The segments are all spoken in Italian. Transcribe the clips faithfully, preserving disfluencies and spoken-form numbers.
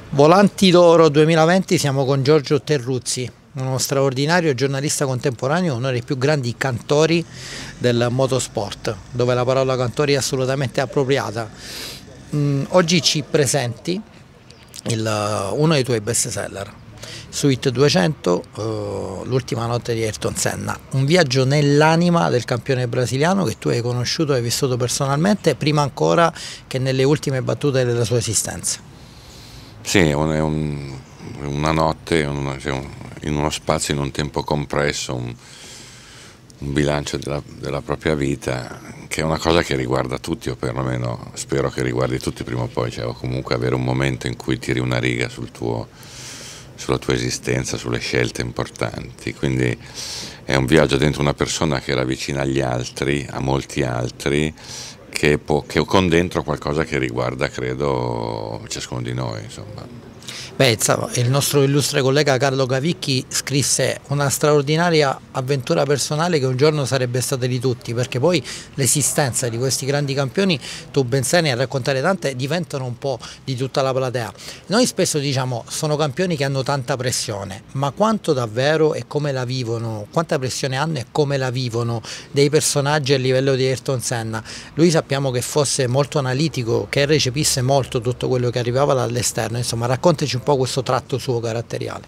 Volanti d'Oro duemilaventi, siamo con Giorgio Terruzzi, uno straordinario giornalista contemporaneo, uno dei più grandi cantori del motorsport, dove la parola cantori è assolutamente appropriata. Mm, oggi ci presenti il, uno dei tuoi best seller, Sweet duecento, uh, l'ultima notte di Ayrton Senna, un viaggio nell'anima del campione brasiliano che tu hai conosciuto e hai vissuto personalmente, prima ancora che nelle ultime battute della sua esistenza. Sì, è un, è un, una notte un, in uno spazio, in un tempo compresso, un, un bilancio della, della propria vita, che è una cosa che riguarda tutti, o perlomeno spero che riguardi tutti prima o poi, cioè, o comunque avere un momento in cui tiri una riga sul tuo, sulla tua esistenza, sulle scelte importanti. Quindi è un viaggio dentro una persona che era vicina agli altri, a molti altri, Che, può, che con dentro qualcosa che riguarda, credo, ciascuno di noi, insomma. Beh, il nostro illustre collega Carlo Cavicchi scrisse una straordinaria avventura personale che un giorno sarebbe stata di tutti, perché poi l'esistenza di questi grandi campioni, tu ben sai, ne a raccontare tante, diventano un po' di tutta la platea. Noi spesso diciamo sono campioni che hanno tanta pressione, ma quanto davvero e come la vivono, quanta pressione hanno e come la vivono dei personaggi a livello di Ayrton Senna? Lui sappiamo che fosse molto analitico, che recepisse molto tutto quello che arrivava dall'esterno, insomma raccontaci un po' questo tratto suo caratteriale.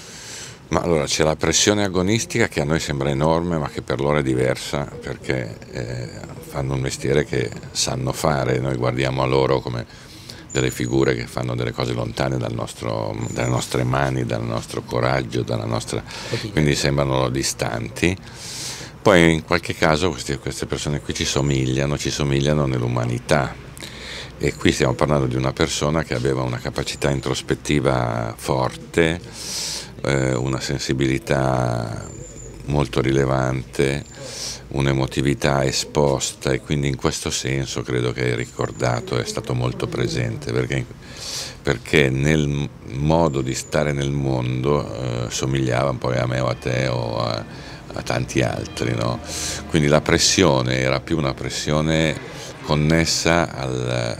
Ma allora c'è la pressione agonistica che a noi sembra enorme, ma che per loro è diversa, perché eh, fanno un mestiere che sanno fare. Noi guardiamo a loro come delle figure che fanno delle cose lontane dal nostro, dalle nostre mani, dal nostro coraggio, dalla nostra... quindi sembrano distanti. Poi in qualche caso queste, queste persone qui ci somigliano, ci somigliano nell'umanità. E qui stiamo parlando di una persona che aveva una capacità introspettiva forte, eh, una sensibilità molto rilevante, un'emotività esposta, e quindi in questo senso credo che è ricordato, è stato molto presente, perché, perché nel modo di stare nel mondo eh, somigliava un po' a me o a te o a, a tanti altri, no? Quindi la pressione era più una pressione connessa al,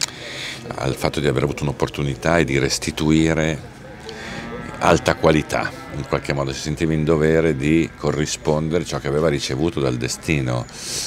al fatto di aver avuto un'opportunità e di restituire alta qualità, in qualche modo si sentiva in dovere di corrispondere ciò che aveva ricevuto dal destino,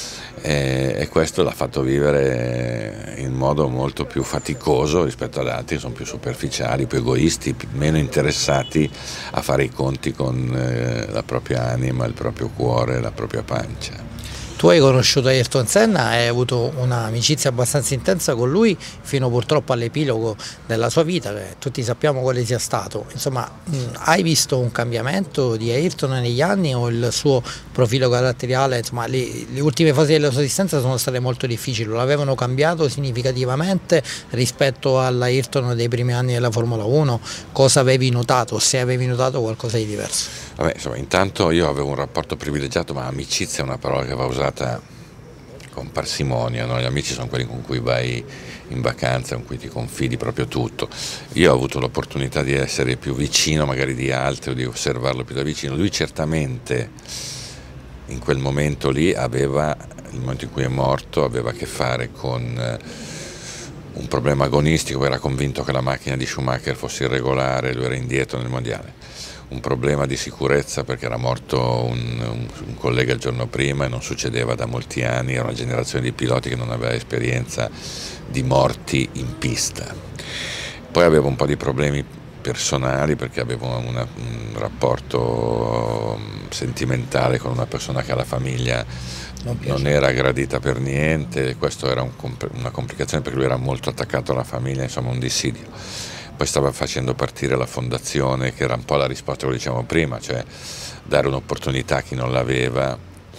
e, e questo l'ha fatto vivere in modo molto più faticoso rispetto ad altri che sono più superficiali, più egoisti, più, meno interessati a fare i conti con eh, la propria anima, il proprio cuore, la propria pancia. Tu hai conosciuto Ayrton Senna, hai avuto un'amicizia abbastanza intensa con lui fino purtroppo all'epilogo della sua vita, che tutti sappiamo quale sia stato. Insomma, mh, hai visto un cambiamento di Ayrton negli anni o il suo profilo caratteriale? Insomma, le, le ultime fasi della sua esistenza sono state molto difficili, lo avevano cambiato significativamente rispetto all'Ayrton dei primi anni della Formula uno? Cosa avevi notato, se avevi notato qualcosa di diverso? Vabbè, insomma, intanto io avevo un rapporto privilegiato, ma amicizia è una parola che va usata con parsimonia, no? Gli amici sono quelli con cui vai in vacanza, con cui ti confidi proprio tutto. Io ho avuto l'opportunità di essere più vicino magari di altri o di osservarlo più da vicino. Lui certamente in quel momento lì aveva, il momento in cui è morto, aveva a che fare con un problema agonistico, era convinto che la macchina di Schumacher fosse irregolare, lui era indietro nel mondiale. Un problema di sicurezza perché era morto un, un, un collega il giorno prima e non succedeva da molti anni, era una generazione di piloti che non aveva esperienza di morti in pista. Poi aveva un po' di problemi personali perché avevo una, un rapporto sentimentale con una persona che alla famiglia non, non era gradita per niente, questo era un, una complicazione perché lui era molto attaccato alla famiglia, insomma un dissidio. Poi stava facendo partire la fondazione, che era un po' la risposta a quello che dicevamo prima, cioè dare un'opportunità a chi non l'aveva.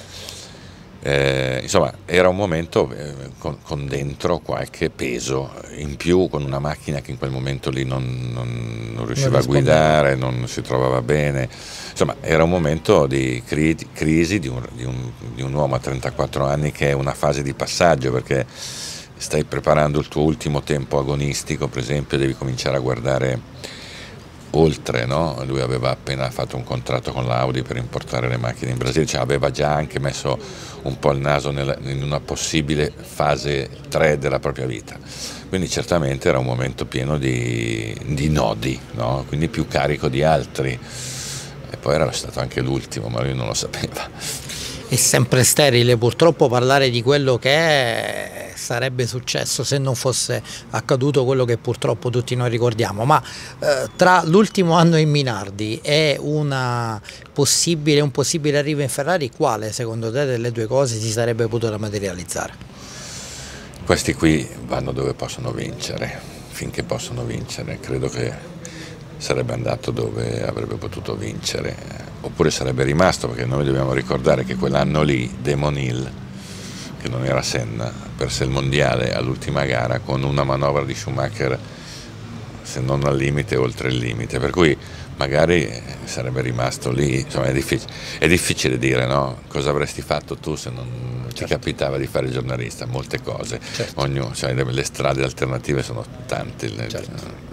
Eh, insomma, era un momento eh, con, con dentro qualche peso in più, con una macchina che in quel momento lì non, non, non riusciva a guidare, non si trovava bene. Insomma, era un momento di cri crisi di un, di, un, di un uomo a trentaquattro anni che è una fase di passaggio, perché stai preparando il tuo ultimo tempo agonistico, per esempio, devi cominciare a guardare oltre, no? Lui aveva appena fatto un contratto con l'Audi per importare le macchine in Brasile, cioè aveva già anche messo un po' il naso nella, in una possibile fase tre della propria vita, quindi certamente era un momento pieno di, di nodi, no? Quindi più carico di altri, e poi era stato anche l'ultimo, ma lui non lo sapeva. È sempre sterile purtroppo parlare di quello che sarebbe successo se non fosse accaduto quello che purtroppo tutti noi ricordiamo, ma eh, tra l'ultimo anno in Minardi e una possibile, un possibile arrivo in Ferrari, quale secondo te delle due cose si sarebbe potuta materializzare? Questi qui vanno dove possono vincere, finché possono vincere, credo che sarebbe andato dove avrebbe potuto vincere, oppure sarebbe rimasto, perché noi dobbiamo ricordare che quell'anno lì Damon Hill, che non era Senna, perse il mondiale all'ultima gara con una manovra di Schumacher se non al limite, oltre il limite, per cui magari sarebbe rimasto lì. Insomma, è difficile, è difficile dire, no? Cosa avresti fatto tu se non ti capitava di fare il giornalista? Molte cose, certo. Ognuno, cioè, le strade alternative sono tante. Certo.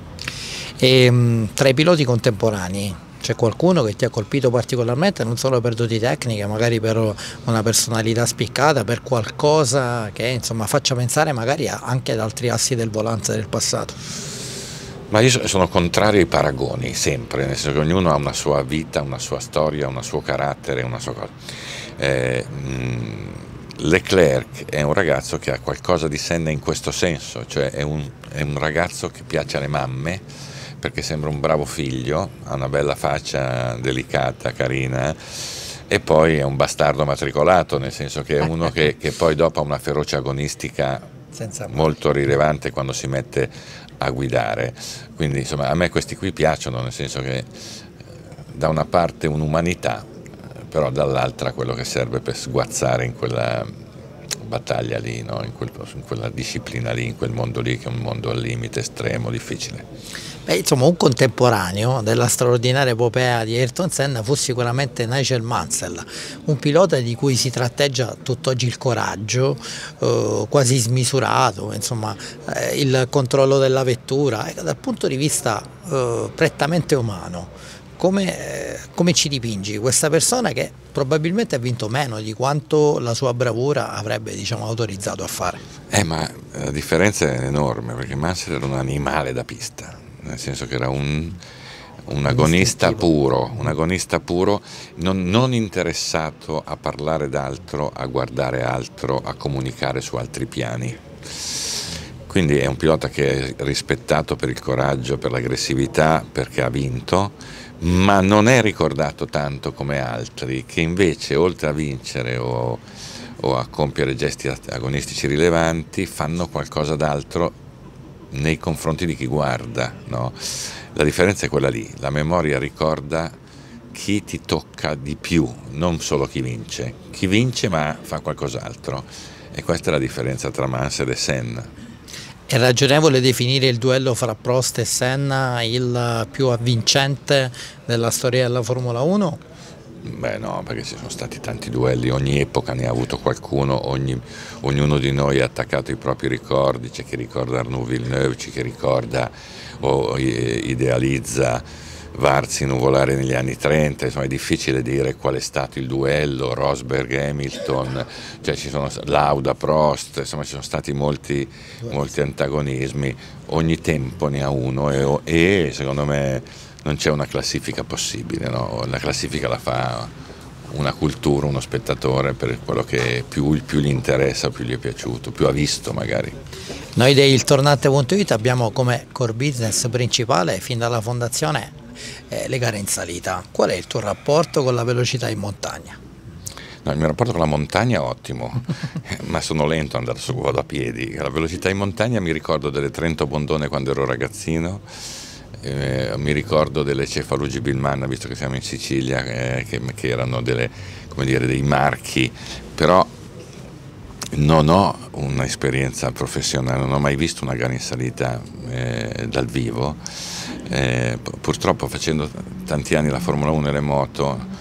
E, tra i piloti contemporanei c'è qualcuno che ti ha colpito particolarmente, non solo per doti tecniche, magari per una personalità spiccata, per qualcosa che insomma faccia pensare magari anche ad altri assi del volante del passato? Ma io sono contrario ai paragoni, sempre, nel senso che ognuno ha una sua vita, una sua storia, un suo carattere, una sua cosa. Eh, Leclerc è un ragazzo che ha qualcosa di Senna in questo senso, cioè è un, è un ragazzo che piace alle mamme, perché sembra un bravo figlio, ha una bella faccia delicata, carina, e poi è un bastardo matricolato, nel senso che è uno che, che poi dopo ha una ferocia agonistica molto rilevante quando si mette a guidare. Quindi insomma a me questi qui piacciono, nel senso che da una parte un'umanità, però dall'altra quello che serve per sguazzare in quella battaglia lì, no? in, quel, in quella disciplina lì, in quel mondo lì, che è un mondo al limite, estremo, difficile. Beh, insomma, un contemporaneo della straordinaria epopea di Ayrton Senna fu sicuramente Nigel Mansell, un pilota di cui si tratteggia tutt'oggi il coraggio, eh, quasi smisurato, insomma, eh, il controllo della vettura, eh, dal punto di vista eh, prettamente umano. Come, eh, come ci dipingi questa persona che probabilmente ha vinto meno di quanto la sua bravura avrebbe, diciamo, autorizzato a fare? Eh, ma la differenza è enorme, perché Mansell era un animale da pista, nel senso che era un, un agonista puro, un agonista puro, non, non interessato a parlare d'altro, a guardare altro, a comunicare su altri piani. Quindi è un pilota che è rispettato per il coraggio, per l'aggressività, perché ha vinto, ma non è ricordato tanto come altri che invece, oltre a vincere o, o a compiere gesti agonistici rilevanti, fanno qualcosa d'altro nei confronti di chi guarda, no? La differenza è quella lì, la memoria ricorda chi ti tocca di più, non solo chi vince, chi vince ma fa qualcos'altro, e questa è la differenza tra Mansell e Senna. È ragionevole definire il duello fra Prost e Senna il più avvincente della storia della Formula uno? Beh no, perché ci sono stati tanti duelli, ogni epoca ne ha avuto qualcuno, ogni, ognuno di noi ha attaccato i propri ricordi, c'è chi ricorda Arnaud Villeneuve, c'è chi ricorda o idealizza Varzi nuvolare negli anni trenta, insomma è difficile dire qual è stato il duello, Rosberg, Hamilton, cioè ci sono Lauda, Prost, insomma ci sono stati molti, molti antagonismi, ogni tempo ne ha uno e, e secondo me non c'è una classifica possibile, no? La classifica la fa una cultura, uno spettatore per quello che più, più gli interessa, più gli è piaciuto, più ha visto magari. Noi dei il tornante punto it abbiamo come core business principale fin dalla fondazione eh, le gare in salita. Qual è il tuo rapporto con la velocità in montagna? No, il mio rapporto con la montagna è ottimo, ma sono lento ad andare su, vado a piedi. La velocità in montagna mi ricordo delle Trento Bondone quando ero ragazzino, eh, mi ricordo delle Cefaluggi Bilmanna, visto che siamo in Sicilia, eh, che, che erano delle, come dire, dei marchi, però non ho un'esperienza professionale, non ho mai visto una gara in salita eh, dal vivo, eh, purtroppo facendo tanti anni la Formula uno e le moto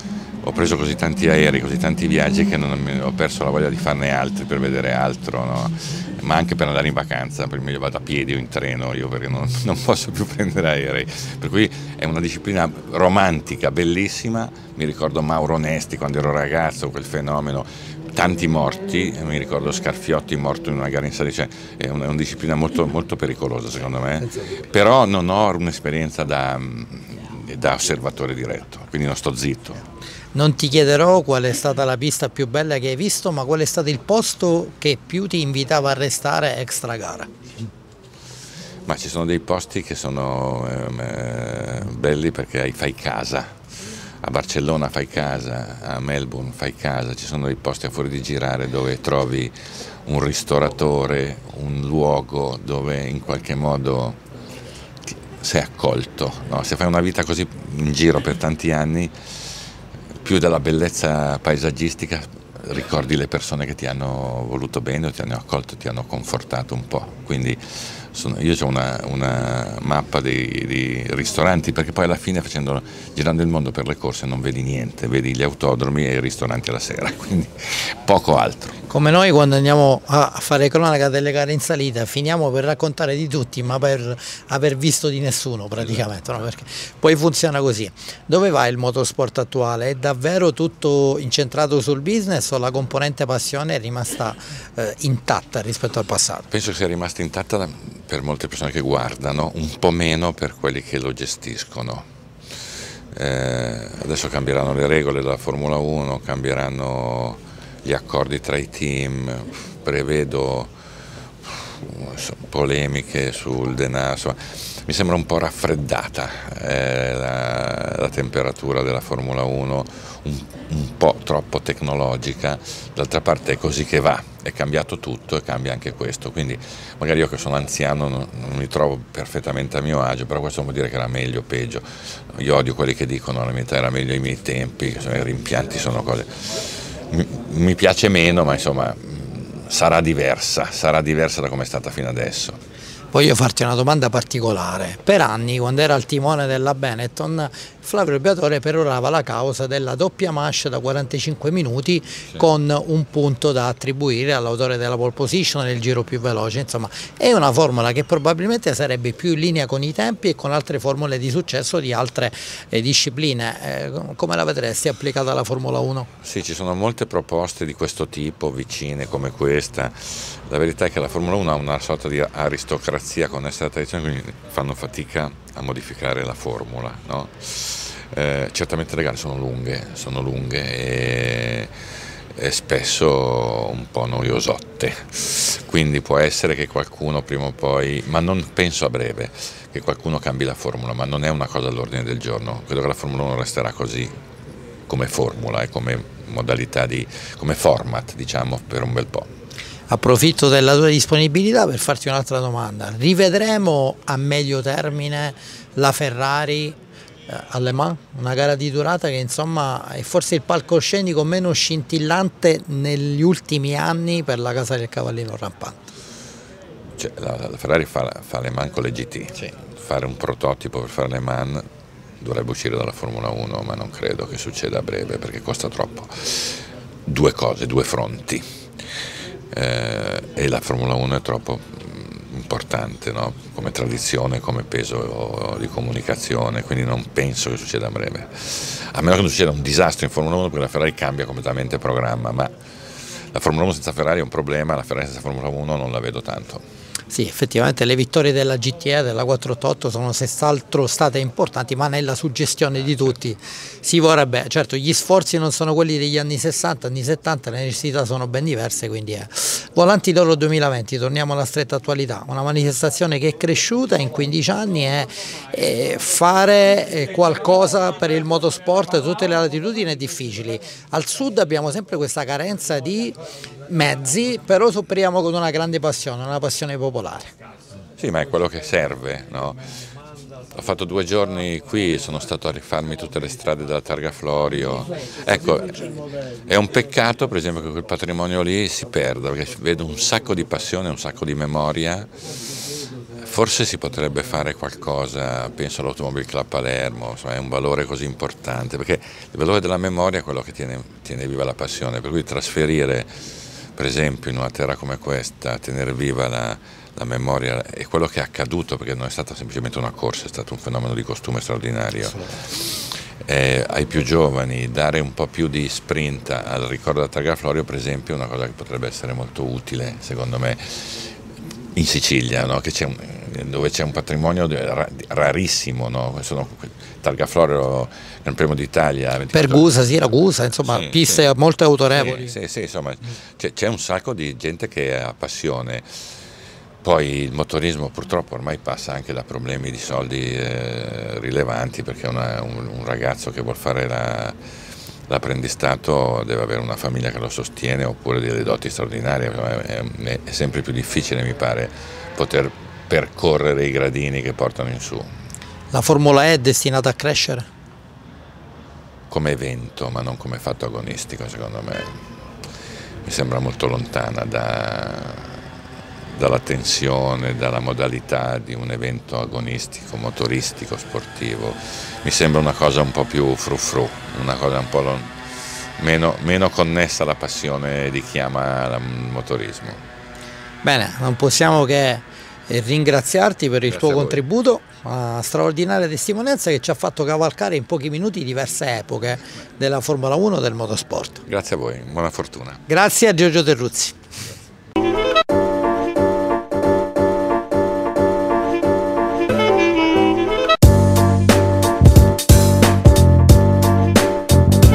ho preso così tanti aerei, così tanti viaggi che non, ho perso la voglia di farne altri per vedere altro, no? Ma anche per andare in vacanza, per me io vado a piedi o in treno, io perché non, non posso più prendere aerei, per cui è una disciplina romantica, bellissima. Mi ricordo Mauro Nesti quando ero ragazzo, quel fenomeno, tanti morti, mi ricordo Scarfiotti morto in una gara in Serie, cioè è una, una disciplina molto, molto pericolosa secondo me, però non ho un'esperienza da, da osservatore diretto, quindi non sto zitto. Non ti chiederò qual è stata la pista più bella che hai visto, ma qual è stato il posto che più ti invitava a restare extra gara? Ma ci sono dei posti che sono eh, belli perché fai casa. A Barcellona fai casa, a Melbourne fai casa, ci sono dei posti a fuori di girare dove trovi un ristoratore, un luogo dove in qualche modo sei accolto, no? Se fai una vita così in giro per tanti anni, più della bellezza paesaggistica ricordi le persone che ti hanno voluto bene, ti hanno accolto, ti hanno confortato un po'. Quindi sono, io ho una, una mappa di, di ristoranti, perché poi alla fine facendo, girando il mondo per le corse non vedi niente, vedi gli autodromi e i ristoranti alla sera, quindi poco altro. Come noi quando andiamo a fare cronaca delle gare in salita finiamo per raccontare di tutti ma per aver visto di nessuno praticamente, no? Perché poi funziona così. Dove va il motorsport attuale? È davvero tutto incentrato sul business o la componente passione è rimasta eh, intatta rispetto al passato? Penso che sia rimasta intatta per molte persone che guardano, un po' meno per quelli che lo gestiscono. Eh, adesso cambieranno le regole della Formula uno, cambieranno gli accordi tra i team, prevedo polemiche sul denaro, insomma, mi sembra un po' raffreddata eh, la, la temperatura della Formula uno, un, un po' troppo tecnologica, d'altra parte è così che va, è cambiato tutto e cambia anche questo, quindi magari io che sono anziano non, non mi trovo perfettamente a mio agio, però questo non vuol dire che era meglio o peggio, io odio quelli che dicono la metà era meglio ai miei tempi, che sono, i rimpianti sono cose... Mi piace meno, ma insomma sarà diversa, sarà diversa da come è stata fino adesso. Voglio farti una domanda particolare. Per anni, quando era al timone della Benetton, Flavio Briatore perorava la causa della doppia manche da quarantacinque minuti sì. con un punto da attribuire all'autore della pole position nel giro più veloce. Insomma, è una formula che probabilmente sarebbe più in linea con i tempi e con altre formule di successo di altre eh, discipline. Eh, come la vedresti applicata alla Formula uno? Sì, ci sono molte proposte di questo tipo, vicine come questa. La verità è che la Formula uno ha una sorta di aristocrazia connessa alla tradizione, quindi fanno fatica a modificare la formula, no? Eh, certamente le gare sono lunghe, sono lunghe e, e spesso un po' noiosotte, quindi può essere che qualcuno prima o poi, ma non penso a breve, che qualcuno cambi la formula, ma non è una cosa all'ordine del giorno. Credo che la Formula uno resterà così come formula e come modalità di, come format, diciamo, per un bel po'. Approfitto della tua disponibilità per farti un'altra domanda. Rivedremo a medio termine la Ferrari eh, a Le Mans, una gara di durata che insomma è forse il palcoscenico meno scintillante negli ultimi anni per la casa del cavallino rampante. Cioè, la, la Ferrari fa, fa Le Mans con le G T, sì. Fare un prototipo per fare Le Mans dovrebbe uscire dalla Formula uno, ma non credo che succeda a breve perché costa troppo. Due cose, due fronti. Eh, e la Formula uno è troppo importante, no? Come tradizione, come peso di comunicazione, quindi non penso che succeda a breve, a meno che non succeda un disastro in Formula uno perché la Ferrari cambia completamente programma, ma la Formula uno senza Ferrari è un problema, la Ferrari senza Formula uno non la vedo tanto. Sì, effettivamente le vittorie della G T E, della quattrocentottantotto sono senz'altro state importanti, ma nella suggestione di tutti si vorrebbe, certo gli sforzi non sono quelli degli anni sessanta, anni settanta, le necessità sono ben diverse, quindi è Volanti d'Oro duemilaventi, torniamo alla stretta attualità, una manifestazione che è cresciuta in quindici anni e, e fare qualcosa per il motorsport, tutte le latitudini difficili. Al sud abbiamo sempre questa carenza di mezzi, però supperiamo con una grande passione, una passione popolare. Sì, ma è quello che serve, no? Ho fatto due giorni qui, sono stato a rifarmi tutte le strade della Targa Florio. Ecco, è un peccato per esempio che quel patrimonio lì si perda, perché vedo un sacco di passione, un sacco di memoria Forse si potrebbe fare qualcosa, penso all'Automobile Club Palermo, insomma, è un valore così importante, perché il valore della memoria è quello che tiene, tiene viva la passione, per cui trasferire per esempio in una terra come questa, tenere viva la, la memoria è quello che è accaduto, perché non è stata semplicemente una corsa, è stato un fenomeno di costume straordinario. Eh, ai più giovani dare un po' più di sprint al ricordo da Targa Florio, per esempio, è una cosa che potrebbe essere molto utile secondo me in Sicilia, no? Che c'è un, dove c'è un patrimonio rarissimo, no? Sono Targa Florio, Gran Premio d'Italia, Pergusa, Siracusa, insomma, sì, piste sì, molto autorevoli. Sì, sì, sì, insomma, c'è un sacco di gente che ha passione. Poi il motorismo purtroppo ormai passa anche da problemi di soldi eh, rilevanti, perché una, un, un ragazzo che vuol fare la, l'apprendistato deve avere una famiglia che lo sostiene, oppure delle doti straordinarie. È, è, è sempre più difficile, mi pare, poter percorrere i gradini che portano in su. La Formula E è destinata a crescere? Come evento, ma non come fatto agonistico, secondo me. Mi sembra molto lontana da... dalla tensione, dalla modalità di un evento agonistico, motoristico, sportivo. Mi sembra una cosa un po' più frufru, una cosa un po' meno, meno connessa alla passione di chi ama il motorismo. Bene, non possiamo che ringraziarti per il Grazie tuo contributo, una straordinaria testimonianza che ci ha fatto cavalcare in pochi minuti diverse epoche della Formula uno del motorsport. Grazie a voi, buona fortuna. Grazie a Giorgio Terruzzi.